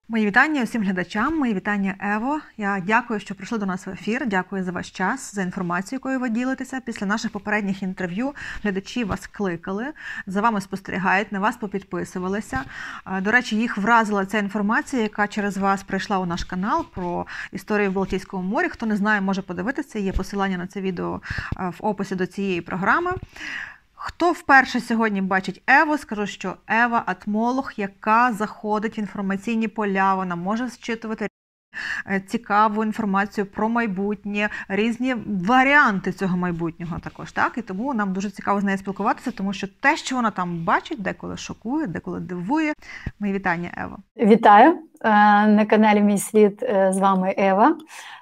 Мої вітання усім глядачам, мої вітання Ево. Я дякую, що прийшли до нас в ефір, дякую за ваш час, за інформацію, якою ви ділитеся. Після наших попередніх інтерв'ю глядачі вас кликали, за вами спостерігають, на вас попідписувалися. До речі, їх вразила ця інформація, яка через вас прийшла у наш канал про історію в Балтійському морі. Хто не знає, може подивитися, є посилання на це відео в описі до цієї програми. Хто вперше сьогодні бачить Еву, скажу, що Ева – атмолог, яка заходить в інформаційні поля, вона може зчитувати цікаву інформацію про майбутнє, різні варіанти цього майбутнього також, так? І тому нам дуже цікаво з нею спілкуватися, тому що те, що вона там бачить, деколи шокує, деколи дивує. Мої вітання, Ева. Вітаю! На каналі «Мій світ» з вами Ева.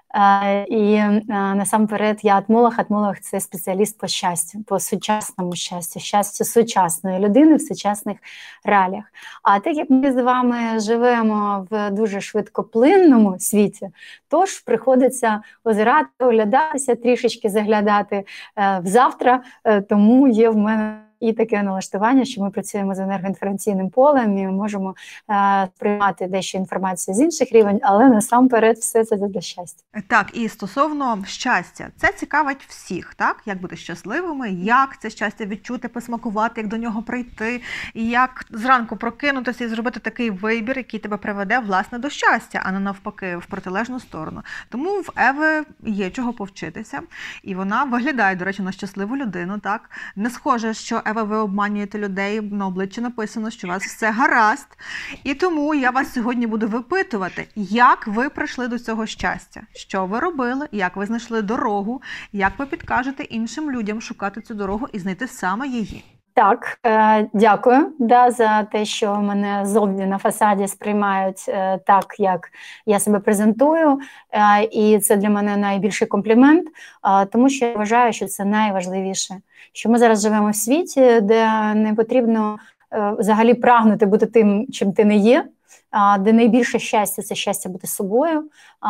І насамперед я атмолог. Атмолог – це спеціаліст по щастю, по сучасному щастю, щастю сучасної людини в сучасних реаліях. А так як ми з вами живемо в дуже швидкоплинному світі, тож приходиться озирати, оглядатися, трішечки заглядати в завтра, тому є в мене і таке налаштування, що ми працюємо з енергоінформаційним полем і можемо сприймати дещо інформацію з інших рівень, але насамперед все це для щастя. Так, і стосовно щастя, це цікавить всіх, так? Як бути щасливими, як це щастя відчути, посмакувати, як до нього прийти, і як зранку прокинутися і зробити такий вибір, який тебе приведе, власне, до щастя, а не навпаки, в протилежну сторону. Тому в Еви є чого повчитися, і вона виглядає, до речі, на щасливу людину, так? Не схоже, що Ева, ви обманюєте людей, на обличчі написано, що у вас все гаразд. І тому я вас сьогодні буду випитувати, як ви прийшли до цього щастя, що ви робили, як ви знайшли дорогу, як ви підкажете іншим людям шукати цю дорогу і знайти саме її. Так, дякую за те, що мене зовні на фасаді сприймають так, як я себе презентую, і це для мене найбільший комплімент, тому що я вважаю, що це найважливіше, що ми зараз живемо в світі, де не потрібно взагалі прагнути бути тим, чим ти не є, де найбільше щастя – це щастя бути собою,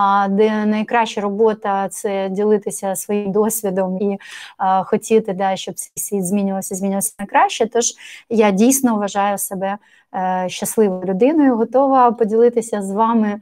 де найкраща робота – це ділитися своїм досвідом і хотіти, щоб цей світ змінювався на краще. Тож я дійсно вважаю себе щасливою людиною, готова поділитися з вами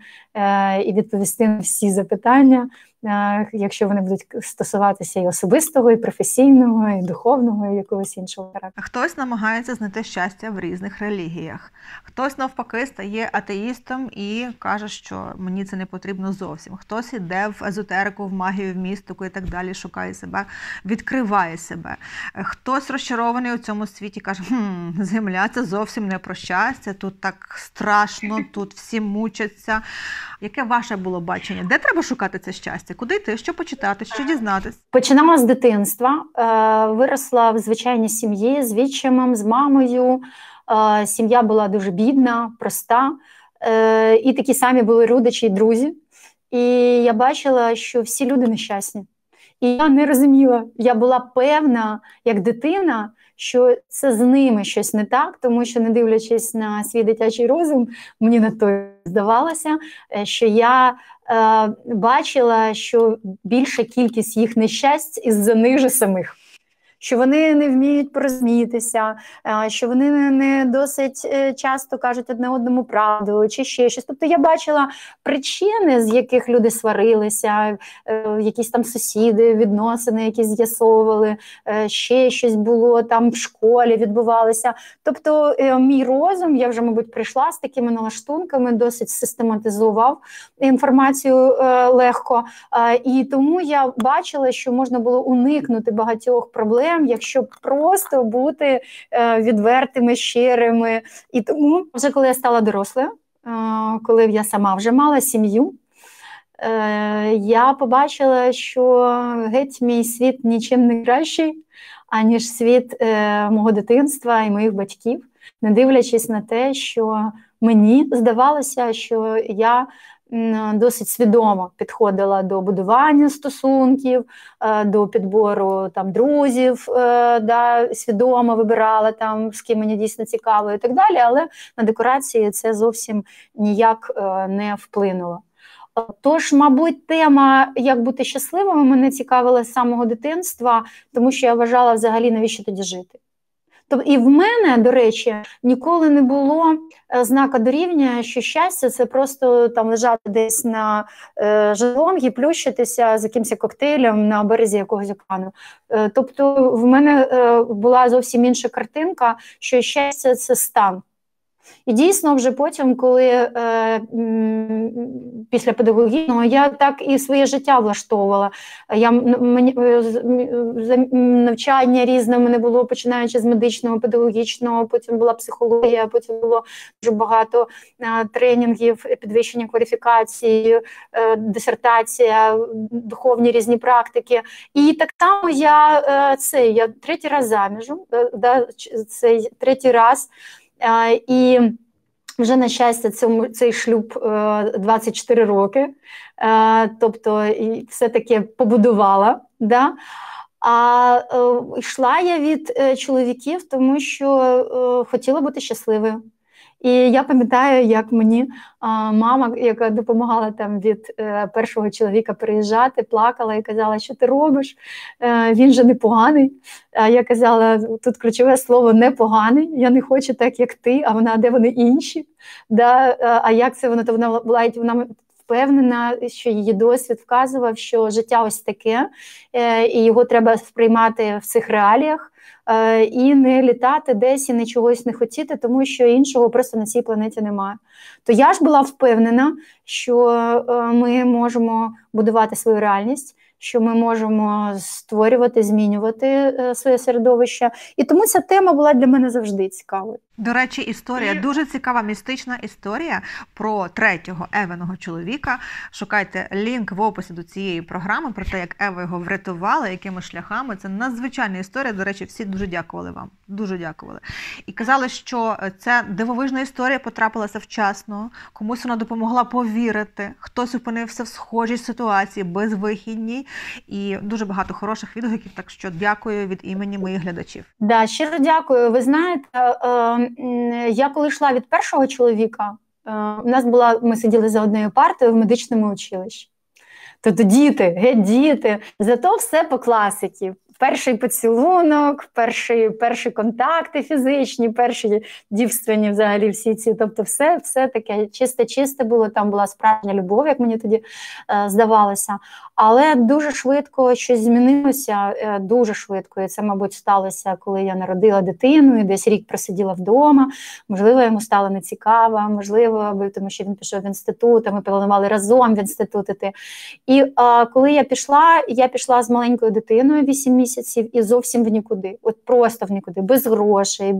і відповісти на всі запитання, якщо вони будуть стосуватися і особистого, і професійного, і духовного, і якогось іншого характеру. Хтось намагається знайти щастя в різних релігіях. Хтось навпаки стає атеїстом і каже, що мені це не потрібно зовсім. Хтось іде в езотерику, в магію, в містику і так далі, шукає себе, відкриває себе. Хтось розчарований у цьому світі, каже, земля – це зовсім не про щастя, тут так страшно, тут всі мучаться. Яке ваше було бачення? Де треба шукати це щастя? Куди йти? Що почитати? Що дізнатись? Починала з дитинства. Виросла в звичайній сім'ї з відчимом, з мамою. Сім'я була дуже бідна, проста. І такі самі були родичі і друзі. І я бачила, що всі люди нещасні. І я не розуміла, я була певна, як дитина, що це з ними щось не так, тому що, не дивлячись на свій дитячий розум, мені на то здавалося, що я бачила, що більша кількість їх нещасть із-за них же самих. Що вони не вміють порозумітися, що вони не досить часто кажуть одне одному правду, чи ще щось. Тобто я бачила причини, з яких люди сварилися, якісь там сусіди, відносини якісь з'ясовували, ще щось було там в школі, відбувалося. Тобто мій розум, я вже, мабуть, прийшла з такими налаштунками, досить систематизував інформацію легко. І тому я бачила, що можна було уникнути багатьох проблем, якщо просто бути відвертими, щирими. І тому, вже коли я стала дорослою, коли я сама вже мала сім'ю, я побачила, що геть мій світ нічим не кращий, аніж світ мого дитинства і моїх батьків, не дивлячись на те, що мені здавалося, що я досить свідомо підходила до будування стосунків, до підбору там друзів, свідомо вибирала там, з ким мені дійсно цікаво і так далі, але на декорації це зовсім ніяк не вплинуло. Тож, мабуть, тема «Як бути щасливим» мене цікавила з самого дитинства, тому що я вважала взагалі, навіщо тоді жити. І в мене, до речі, ніколи не було знака дорівнює, що щастя – це просто там лежати десь на шезлонгі, плющитися з якимось коктейлем на березі якогось океану. Тобто в мене була зовсім інша картинка, що щастя – це стан. І дійсно вже потім, коли після педагогічного, я так і своє життя влаштовувала. Навчання різне в мене було, починаючи з медичного, педагогічного, потім була психологія, потім було дуже багато тренінгів, підвищення кваліфікації, дисертація, духовні різні практики. І так само я 3-й раз заміжу, цей 3-й раз. І вже, на щастя, цей шлюб 24 роки, тобто все-таки побудувала. Да? А йшла я від чоловіків, тому що хотіла бути щасливою. І я пам'ятаю, як мені мама, яка допомагала там від першого чоловіка приїжджати, плакала і казала, що ти робиш, він же непоганий. Я казала, тут ключове слово «непоганий», я не хочу так, як ти, а вона, де вони інші? Да? А як це вона? То вона впевнена, що її досвід вказував, що життя ось таке, і його треба сприймати в цих реаліях, і не літати десь і не чогось не хотіти, тому що іншого просто на цій планеті немає. То я ж була впевнена, що ми можемо будувати свою реальність, що ми можемо створювати, змінювати своє середовище. І тому ця тема була для мене завжди цікавою. До речі, історія, дуже цікава, містична історія про 3-го Евиного чоловіка. Шукайте лінк в описі до цієї програми, про те, як Ева його врятувала, якими шляхами. Це надзвичайна історія, до речі, всі дуже дякували вам, дуже дякували. І казали, що ця дивовижна історія потрапилася вчасно, комусь вона допомогла повірити, хтось опинився в схожій ситуації, безвихідній, і дуже багато хороших відгуків, так що дякую від імені моїх глядачів. Да, щиро дякую. Ви знаєте, я коли йшла від першого чоловіка, ми сиділи за однією партою в медичному училищі. Тобто діти, зато все по класиці. Перший поцілунок, перші контакти фізичні, перші дівственні взагалі всі ці, тобто все таке чисте було, там була справжня любов, як мені тоді здавалося. Але дуже швидко щось змінилося, дуже швидко, і це, мабуть, сталося, коли я народила дитину, і десь рік просиділа вдома, можливо, йому стало нецікаво, можливо, тому що він пішов в інститут, а ми планували разом в інститут іти. І коли я пішла з маленькою дитиною 8 місяців і зовсім в нікуди, от просто в нікуди, без грошей,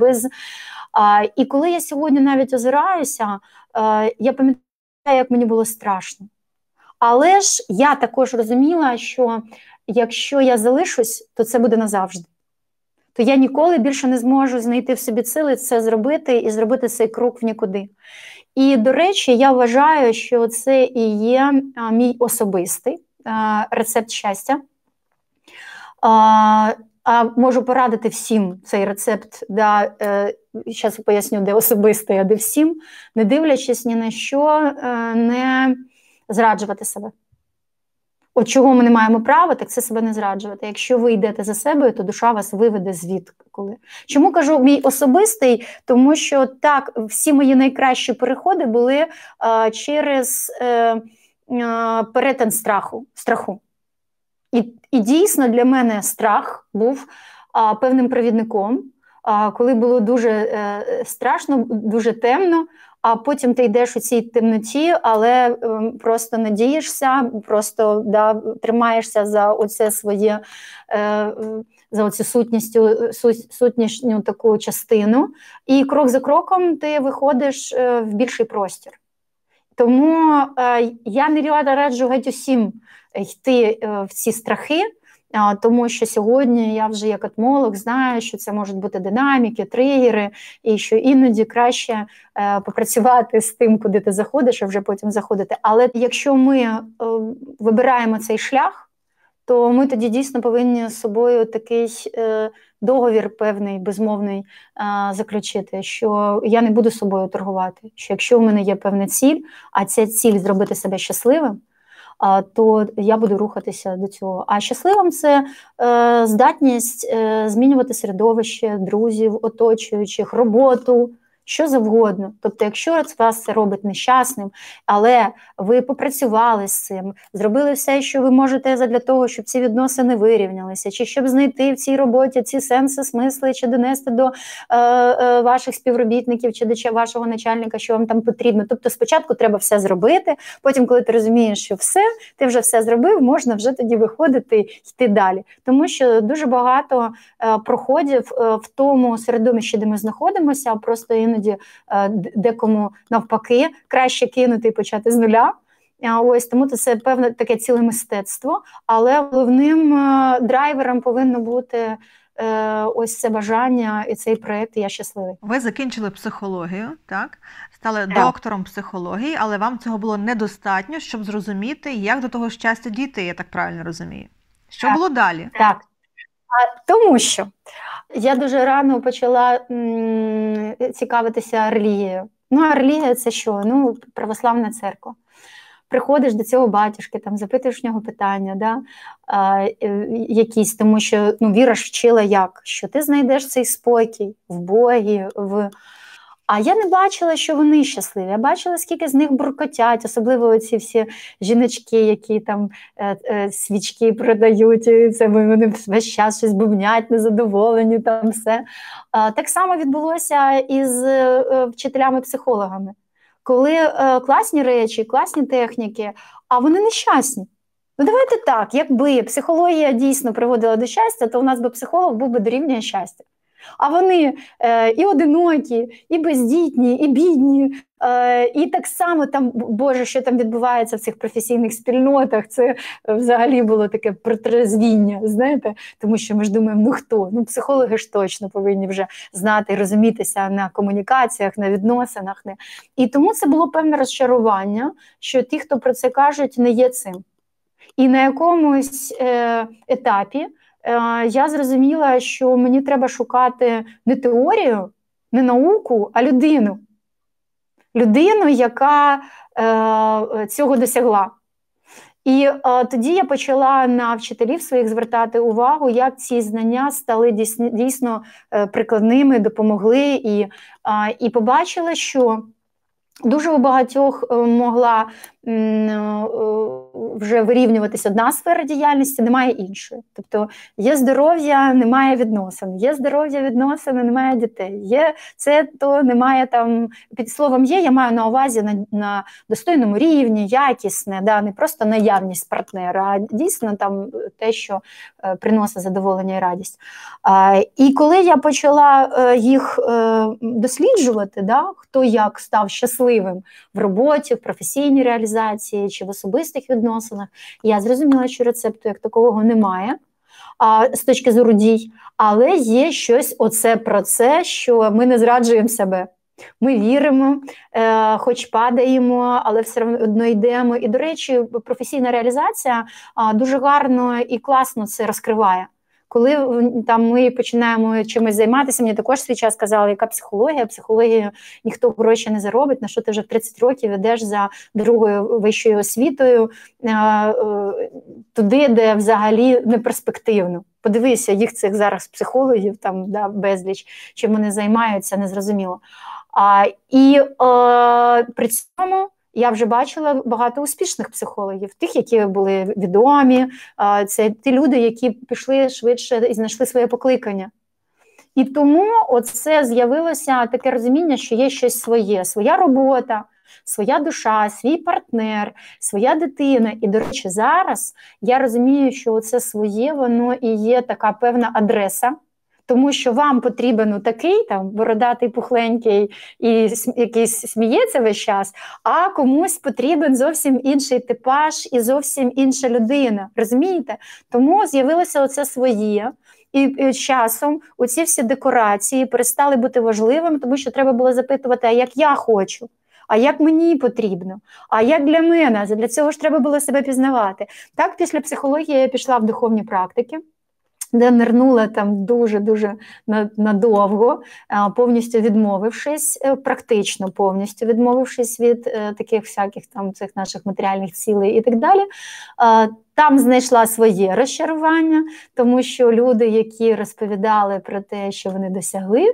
І коли я сьогодні навіть озираюся, я пам'ятаю, як мені було страшно. Але ж я також розуміла, що якщо я залишусь, то це буде назавжди. То я ніколи більше не зможу знайти в собі сили це зробити і зробити цей крок в нікуди. І, до речі, я вважаю, що це і є мій особистий рецепт щастя. Можу порадити всім цей рецепт, зараз поясню, де особистий, а де всім, не дивлячись ні на що, не зраджувати себе. От чого ми не маємо права, так це себе не зраджувати. Якщо ви йдете за себе, то душа вас виведе звідколи. Чому кажу мій особистий? Тому що так, всі мої найкращі переходи були через перетин страху. І дійсно для мене страх був певним провідником, коли було дуже страшно, дуже темно, а потім ти йдеш у цій темноті, але просто надієшся, просто тримаєшся за оце своє, за оцю сутнішню таку частину, і крок за кроком ти виходиш в більший простір. Тому я не раджу геть усім йти в ці страхи, тому що сьогодні я вже як етмолог знаю, що це можуть бути динаміки, тригери, і що іноді краще попрацювати з тим, куди ти заходиш, а вже потім заходити. Але якщо ми вибираємо цей шлях, то ми тоді дійсно повинні з собою такий договір певний, безмовний заключити, що я не буду з собою торгувати, що якщо в мене є певна ціль, а ця ціль зробити себе щасливим, то я буду рухатися до цього. А щасливим – це здатність змінювати середовище, друзів, оточуючих, роботу, що завгодно. Тобто, якщо вас це робить нещасним, але ви попрацювали з цим, зробили все, що ви можете для того, щоб ці відносини вирівнялися, чи щоб знайти в цій роботі ці сенси, смисли, чи донести до ваших співробітників, чи до вашого начальника, що вам там потрібно. Тобто спочатку треба все зробити, потім, коли ти розумієш, що все, ти вже все зробив, можна вже тоді виходити і йти далі. Тому що дуже багато проходів в тому середовищі, де ми знаходимося, просто іноді декому навпаки краще кинути і почати з нуля. Ось, тому це певне таке ціле мистецтво, але головним драйвером повинно бути ось це бажання і цей проєкт «Я щасливий». Ви закінчили психологію, так? Стали доктором психології, але вам цього було недостатньо, щоб зрозуміти, як до того щастя дійти, я так правильно розумію. Що було далі? Так. Тому що я дуже рано почала цікавитися релігією. Ну, а релігія – це що? Ну, православна церква. Приходиш до цього батюшки, там, запитуєш в нього питання, да? Якісь, тому що віра ж вчила як? Що ти знайдеш цей спокій в Богі, А я не бачила, що вони щасливі. Я бачила, скільки з них буркотять, особливо оці всі жіночки, які там свічки продають, і це вони весь час щось бубнять, незадоволені, там все. Так само відбулося і з вчителями-психологами. Коли класні речі, класні техніки, а вони нещасні. Ну давайте так, якби психологія дійсно приводила до щастя, то у нас би психолог був би дорівнює щастя. А вони і одинокі, і бездітні, і бідні, і так само там, Боже, що там відбувається в цих професійних спільнотах, це взагалі було таке протрезвіння, знаєте, тому що ми ж думаємо, ну хто? Ну психологи ж точно повинні вже знати, розумітися на комунікаціях, на відносинах. І тому це було певне розчарування, що ті, хто про це кажуть, не є цим. І на якомусь етапі я зрозуміла, що мені треба шукати не теорію, не науку, а людину. Людину, яка цього досягла. І тоді я почала на вчителів своїх звертати увагу, як ці знання стали дійсно прикладними, допомогли. І побачила, що дуже у багатьох могла вже вирівнюватися одна сфера діяльності, немає іншої. Тобто є здоров'я, немає відносин, є здоров'я, відносини, немає дітей. Є це, то немає там, під словом є, я маю на увазі на достойному рівні, якісне, да, не просто наявність партнера, а дійсно там те, що приносить задоволення і радість. І коли я почала їх досліджувати, да, хто як став щасливим в роботі, в професійній реалізації чи в особистих відносинах, я зрозуміла, що рецепту як такого немає з точки зору дій, але є щось оце про це, що ми не зраджуємо себе. Ми віримо, хоч падаємо, але все одно йдемо. І, до речі, професійна реалізація дуже гарно і класно це розкриває. Коли там ми починаємо чимось займатися, мені також свій час казали, яка психологія, психологію ніхто гроші не заробить, на що ти вже в 30 років йдеш за другою вищою освітою, туди, де взагалі не перспективно. Подивися, їх цих зараз психологів, там, да, безліч, чим вони займаються, незрозуміло. При цьому я вже бачила багато успішних психологів, тих, які були відомі, це ті люди, які пішли швидше і знайшли своє покликання. І тому оце з'явилося таке розуміння, що є щось своє, своя робота, своя душа, свій партнер, своя дитина. І, до речі, зараз я розумію, що це своє, воно і є така певна адреса, тому що вам потрібен такий, там, бородатий, пухленький і якийсь сміється весь час, а комусь потрібен зовсім інший типаж і зовсім інша людина, розумієте? Тому з'явилося оце своє, і з часом оці всі декорації перестали бути важливими, тому що треба було запитувати, а як я хочу? А як мені потрібно? А як для мене? Для цього ж треба було себе пізнавати. Так, після психології я пішла в духовні практики. де нирнула там дуже-дуже надовго, повністю відмовившись, практично повністю відмовившись від таких всяких там цих наших матеріальних цілей і так далі. Там знайшла своє розчарування, тому що люди, які розповідали про те, що вони досягли,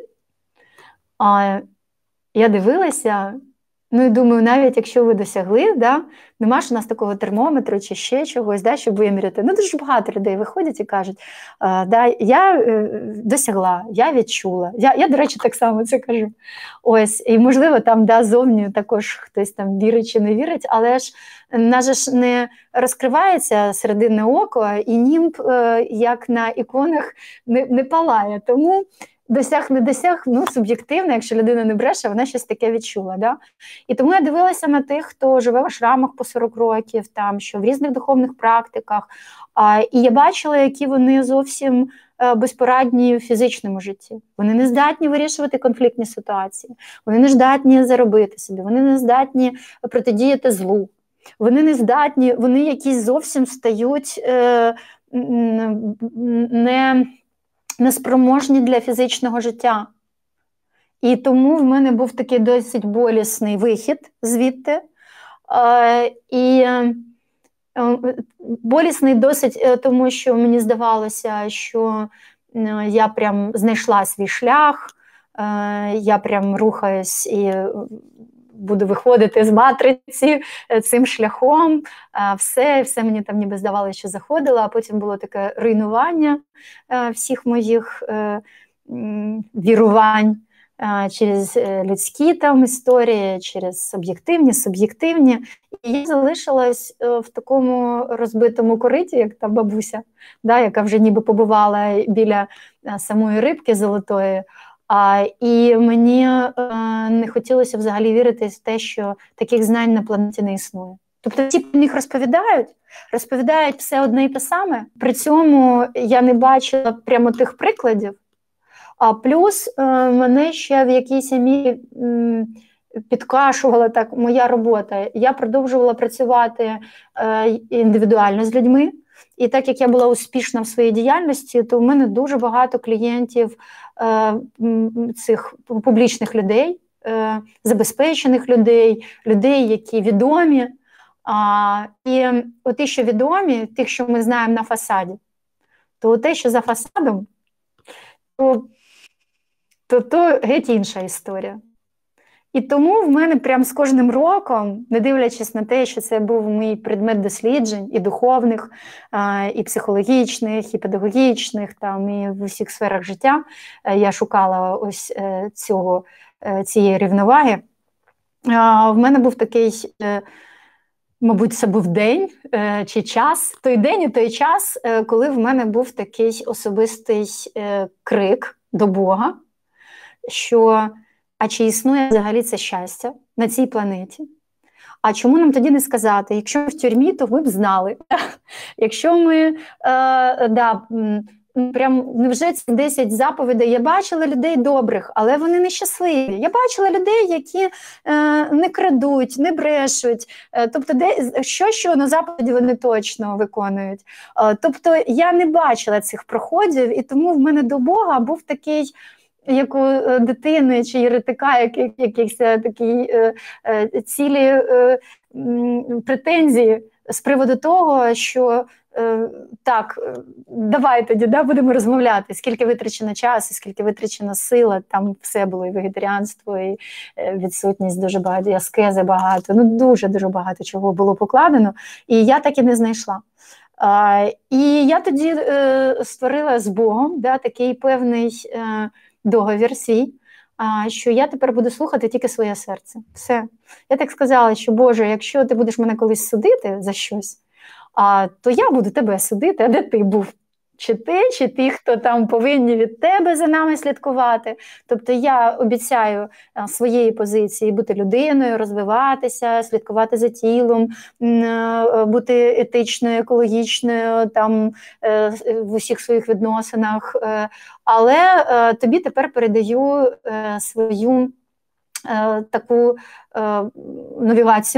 я дивилася, ну і думаю, навіть якщо ви досягли, да, нема ж у нас такого термометру чи ще чогось, да, щоб виміряти. Ну, дуже багато людей виходять і кажуть, да, я досягла, я відчула. Я, до речі, так само це кажу. Ось, і можливо, там, да, зовні також хтось там вірить чи не вірить, але ж нас ж не розкривається серединне око, і німб, як на іконах, не палає. Тому досяг, не досяг, ну, суб'єктивно, якщо людина не бреше, вона щось таке відчула. Да? І тому я дивилася на тих, хто живе в ашрамах по 40 років, там, що в різних духовних практиках, і я бачила, які вони зовсім безпорадні в фізичному житті. Вони не здатні вирішувати конфліктні ситуації, вони не здатні заробити собі, вони не здатні протидіяти злу, вони не здатні, вони якісь зовсім стають неспроможні для фізичного життя. І тому в мене був такий досить болісний вихід звідти. І болісний досить, тому що мені здавалося, що я прям знайшла свій шлях, я прям рухаюсь і буду виходити з матриці цим шляхом, все мені там ніби здавалося, що заходило, а потім було таке руйнування всіх моїх вірувань через людські там історії, через об'єктивні, суб'єктивні. І я залишилась в такому розбитому кориті, як та бабуся, да, яка вже ніби побувала біля самої рибки золотої. І мені не хотілося взагалі вірити в те, що таких знань на планеті не існує. Тобто ті про них розповідають все одне і те саме. При цьому я не бачила прямо тих прикладів. А плюс мене ще в якійсь мірі підкашувала так моя робота. Я продовжувала працювати індивідуально з людьми. І так як я була успішна в своїй діяльності, то в мене дуже багато клієнтів цих публічних людей, забезпечених людей, людей, які відомі. І ті, що відомі, тих, що ми знаємо на фасаді, то те, що за фасадом, то геть інша історія. І тому в мене прям з кожним роком, не дивлячись на те, що це був мій предмет досліджень і духовних, і психологічних, і педагогічних, там, і в усіх сферах життя, я шукала ось цієї рівноваги. В мене був такий, мабуть, це був день чи час, той день і той час, коли в мене був такий особистий крик до Бога, що а чи існує взагалі це щастя на цій планеті? А чому нам тоді не сказати? Якщо ми в тюрмі, то ми б знали. Якщо ми, прям, невже ці 10 заповідей? Я бачила людей добрих, але вони нещасливі. Я бачила людей, які не крадуть, не брешуть. Тобто, що на заповіді вони точно виконують. Тобто, я не бачила цих проходів, і тому в мене до Бога був такий, як у дитини чи єретика, якісь такі цілі претензії з приводу того, що так, давай тоді будемо розмовляти, скільки витрачено часу, скільки витрачено сила, там все було, і вегетаріанство, і відсутність дуже багато, і аскези багато, ну дуже-дуже багато чого було покладено, і я так і не знайшла. І я тоді створила з Богом такий певний договір свій, що я тепер буду слухати тільки своє серце. Все. Я так сказала, що, Боже, якщо ти будеш мене колись судити за щось, то я буду тебе судити, а де ти був? Чи ти, чи ті, хто там повинні від тебе за нами слідкувати. Тобто я обіцяю своєї позиції бути людиною, розвиватися, слідкувати за тілом, бути етичною, екологічною там, в усіх своїх відносинах. Але тобі тепер передаю свою таку навігацію,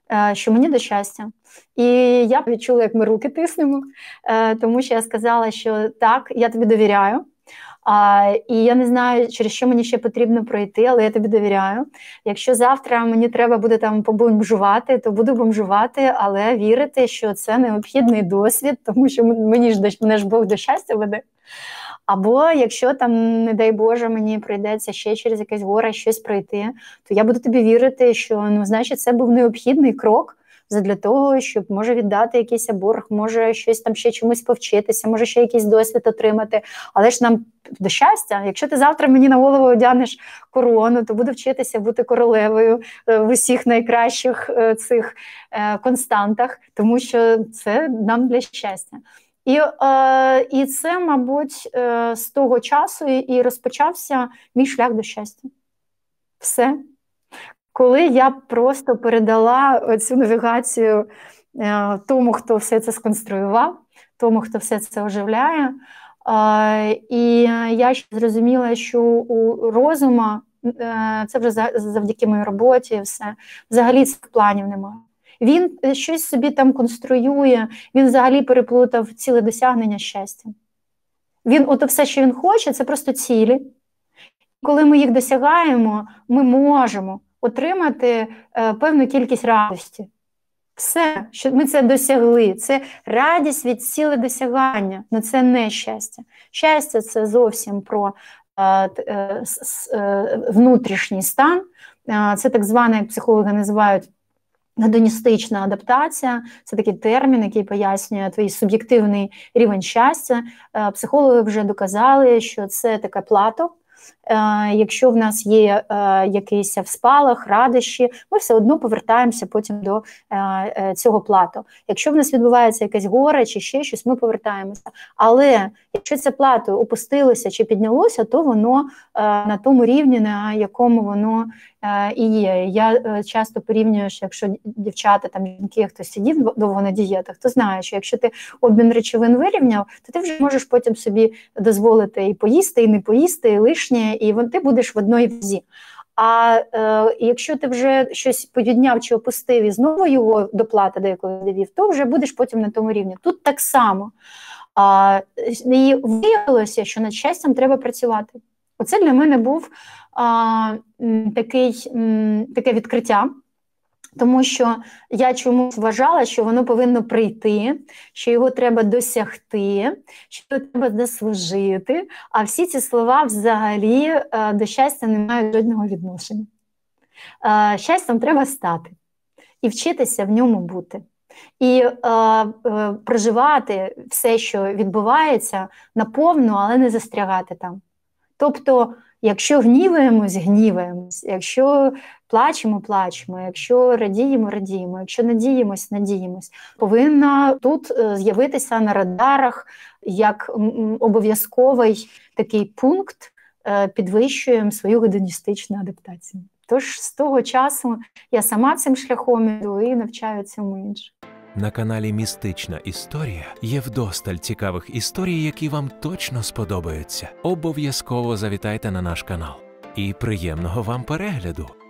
що мені до щастя. І я відчула, як ми руки тиснемо, тому що я сказала, що так, я тобі довіряю. І я не знаю, через що мені ще потрібно пройти, але я тобі довіряю. Якщо завтра мені треба буде там побомжувати, то буду бомжувати, але вірити, що це необхідний досвід, тому що мене ж Бог до щастя веде. Або якщо там, не дай Боже, мені прийдеться ще через якесь горе щось пройти, то я буду тобі вірити, що, значить, це був необхідний крок для того, щоб, може, віддати якийсь борг, може, щось там ще чомусь повчитися, може, ще якийсь досвід отримати. Але ж нам до щастя, якщо ти завтра мені на голову одягнеш корону, то буду вчитися бути королевою в усіх найкращих цих константах, тому що це нам для щастя. І це, мабуть, з того часу і розпочався мій шлях до щастя. Все. Коли я просто передала цю навігацію тому, хто все це сконструював, тому, хто все це оживляє, і я ще зрозуміла, що у розума, це вже завдяки моїй роботі, все, взагалі цих планів немає. Він щось собі там конструює, він взагалі переплутав ціле досягнення щастя. Ото все, що він хоче, це просто цілі. Коли ми їх досягаємо, ми можемо отримати певну кількість радості. Все, що ми це досягли, це радість від ціле досягання, але це не щастя. Щастя – це зовсім про внутрішній стан, це так зване, як психологи називають, гедоністична адаптація. Це такий термін, який пояснює твій суб'єктивний рівень щастя. Психологи вже доказали, що це таке плато. Якщо в нас є якийсь спалах, радощі, ми все одно повертаємося потім до цього плато. Якщо в нас відбувається якесь горе чи ще щось, ми повертаємося. Але якщо це плато опустилося чи піднялося, то воно на тому рівні, на якому воно і є. Я часто порівнюю, що якщо дівчата, там жінки, хто сидів довго на дієтах, то знає, що якщо ти обмін речовин вирівняв, то ти вже можеш потім собі дозволити і поїсти, і не поїсти, і лишнє, і ти будеш в одній вазі. А якщо ти вже щось підняв чи опустив і знову його до плати, до якої довів, то вже будеш потім на тому рівні. Тут так само. І виявилося, що над щастям треба працювати. Оце для мене був таке відкриття, тому що я чомусь вважала, що воно повинно прийти, що його треба досягти, що його треба заслужити, а всі ці слова взагалі до щастя не мають жодного відношення. Щастям треба стати і вчитися в ньому бути. І проживати все, що відбувається, наповну, але не застрягати там. Тобто, якщо гніваємось, гніваємось, якщо плачемо, плачемо, якщо радіємо, радіємо, якщо надіємось, надіємось. Повинна тут з'явитися на радарах як обов'язковий такий пункт, підвищуємо свою гедоністичну адаптацію. Тож з того часу я сама цим шляхом іду і навчаю цьому інших. На каналі «Містична історія» є вдосталь цікавих історій, які вам точно сподобаються. Обов'язково завітайте на наш канал. І приємного вам перегляду!